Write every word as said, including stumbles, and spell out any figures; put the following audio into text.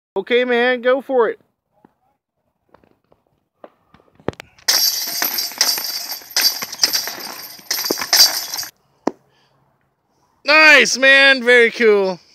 Okay, man, go for it. Nice, man. Very cool.